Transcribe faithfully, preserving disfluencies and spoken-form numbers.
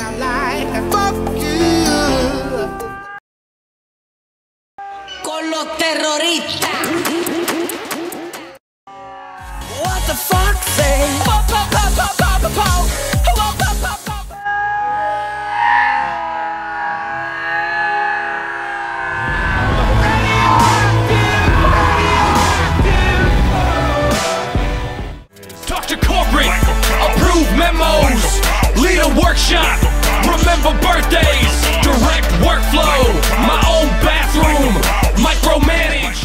I'm like, fuck you. Con los terroristas. What the fuck say? Pop, pop, pop, pop, pop, pop, pop. Pop, pop, pop, pop. Talk to corporate, approve memos, lead a workshop, remember birthdays, direct workflow, my own bathroom, micromanage.